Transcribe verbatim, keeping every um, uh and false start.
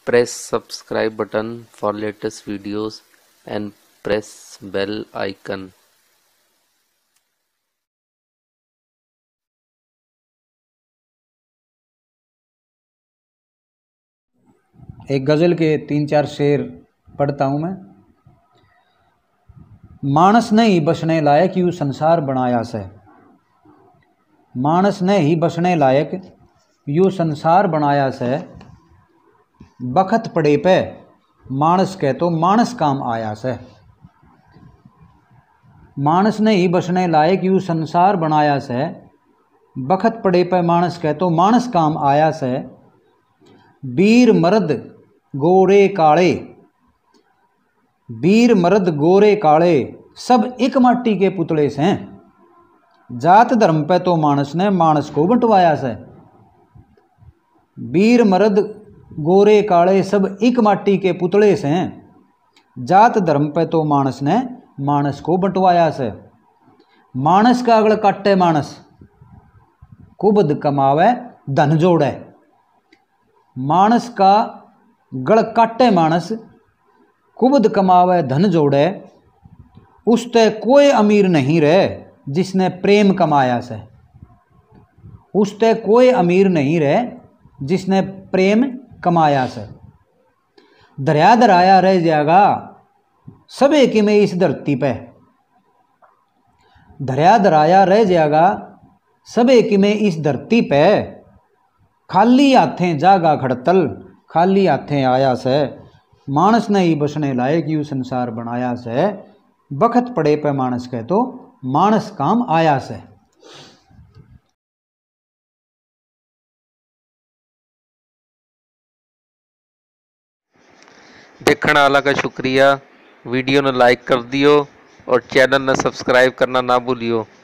Press subscribe button for latest videos and press bell icon. एक गज़ल के तीन चार शेर पढ़ता हूँ मैं। मानस ने ही बसने लायक यूँ संसार बनाया से, मानस ने ही बसने लायक यूँ संसार बनाया से, बखत पड़े पे मानस कह तो मानस काम आया से। मानस ने ही बसने लायक यूँ संसार बनाया से, बखत पड़े पे मानस कह तो मानस काम आया से। वीर मर्द गोरे काले, वीर मर्द गोरे काले सब एक माटी के पुतले से, जात धर्म पे तो मानस ने मानस को बंटवाया से। वीर मर्द गोरे काले सब एक माटी के पुतले से, जात धर्म पे तो मानस ने मानस को बंटवाया से। मानस का अगल काटे मानस, कुबद कमावे धन जोड़े। मानस का गल काटे मानस, कुबद कमावे धन जोड़े। उसते कोई अमीर नहीं रहे जिसने प्रेम कमाया से, उसते कोई अमीर नहीं रहे जिसने प्रेम कमाया से। दरिया दराया रह जाएगा सबे की में इस धरती पे, दरिया दराया रह जाएगा सबे की में इस धरती पे। खाली हाथें जागा खड़तल, खाली हाथें आया से, मानस ने ही बसने लायक यूँ संसार बनाया से। बखत पड़े पे मानस कह तो मानस काम आया से। देखने वाला का शुक्रिया। वीडियो ने लाइक कर दियो और चैनल ने सब्सक्राइब करना ना भूलियो।